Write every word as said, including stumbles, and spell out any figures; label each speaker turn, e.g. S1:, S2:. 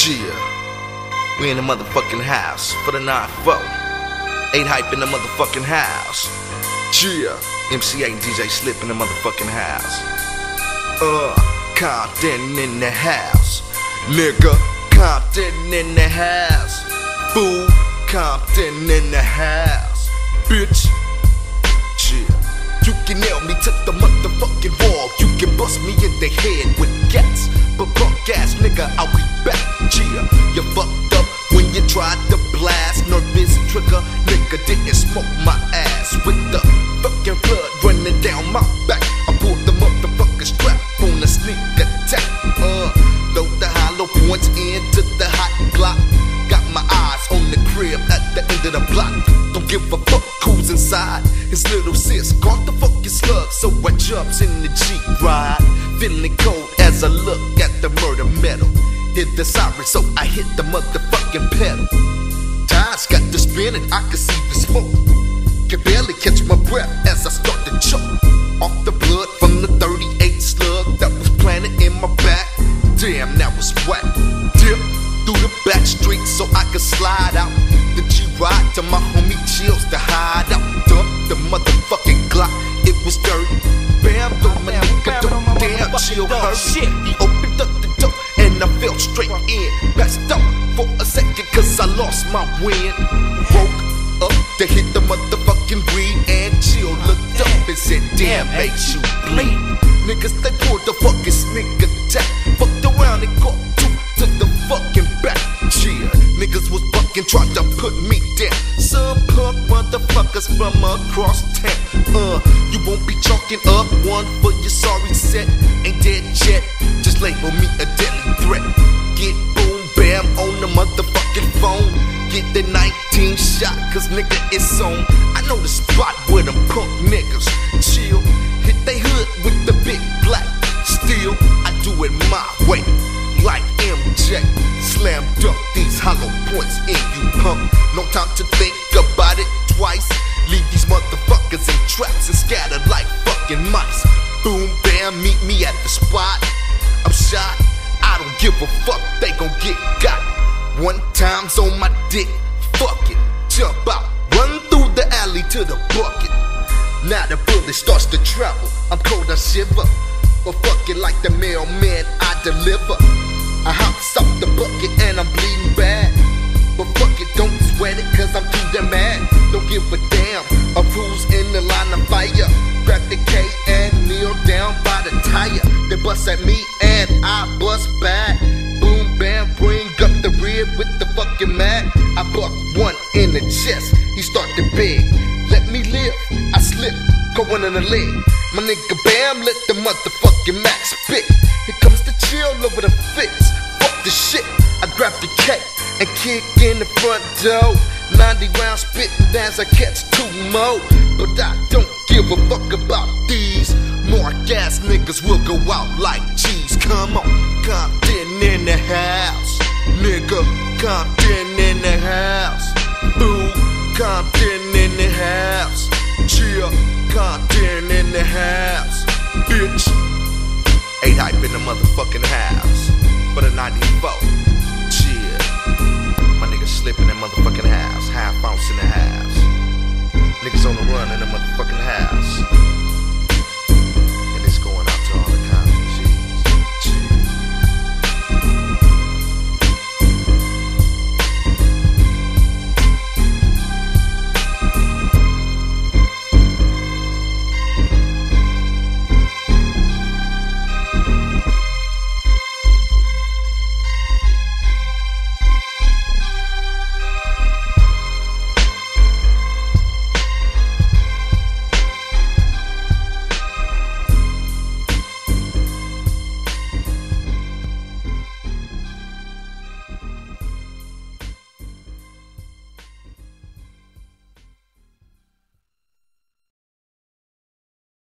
S1: Yeah, we in the motherfucking house for the nine four. eight hype in the motherfucking house. Yeah, M C A and D J Slip in the motherfucking house. Uh, Compton in the house. Nigga, Compton in the house. Fool, Compton in the house. Bitch, yeah. You can nail me to the motherfucking wall. You can bust me in the head with cats. But punk ass nigga, I'll be back. Yeah, you fucked up when you tried to blast. Nervous trigger, nigga didn't smoke my ass. With the fucking blood running down my back, I pulled the motherfucking strap on a sneak attack. Uh, throw the hollow points into the hot Glock. Got my eyes on the crib at the end of the block. Don't give a fuck who's inside. His little sis caught the fucking slug, so I jumps in the Jeep ride. Feeling cold as I look at the murder metal. Hit the siren, so I hit the motherfucking pedal. Tires got to spinning, I can see the smoke. Can barely catch my breath as I start to choke. Off the blood from the thirty-eight slug that was planted in my back. Damn, that was whack. Dip through the back street so I could slide out. The G-Ride to my homie Chills to hide out. Dump the motherfucking Glock, it was dirty. Bam, through my nigga, don't damn Chill hurt. He opened up the door and I fell straight in. Passed out for a second cause I lost my wind. Woke up to hit the motherfucking weed and Chill looked up and said, damn, made you bleed. Niggas, they pulled the fucking sneak attack. Fucked around and got two to the fucking back. Yeah, niggas was bucking, tried to put me down. Some punk motherfuckers from across town. Uh, you won't be chalking up one for your sorry set. Ain't dead yet, just label me a deadly threat. Get boom bam on the motherfucking phone. Get the nineteen shot, cause nigga it's on. I know the spot where them punk niggas chill. Hit they hood with the big black steel. I do it my way, like M J. Slam dunk these hollow points in you punk. No time to think about it twice. Leave these motherfuckers in traps and scatter like fucking mice. Boom bam, meet me at the spot. I'm shot, I don't give a fuck, they gon' get got. One time's on my dick, fuck it. Jump out, run through the alley to the bucket. Now the bullet starts to travel, I'm cold, I shiver. But fuck it, like the mailman, I deliver. I hops off the bucket and I'm bleeding bad. But fuck it, don't sweat it cause I'm too damn mad. Don't give a damn of who's in the line of fire. Grab the K and kneel down by the tire. They bust at me and I bust back. Boom bam, bring up the rear with the fucking mag. I buck one in the chest, he start to beg. Let me live, I slip, go one in the leg. My nigga bam, let the motherfucking max spit. Here comes the Chill over the fits. Fuck the shit, I grab the K and kick in the front door. ninety rounds spitting as I catch two more. But I don't give a fuck about these. More gas niggas will go out like cheese. Come on, Compton in the house. Nigga, Compton in the house. Boo, Compton in the house. Chill, Compton in the house. Bitch, eight hype in the motherfucking house for the ninety-four. Chill, my niggas Slip in that motherfucking house. Half ounce in the house. Niggas on the run in the motherfucking house.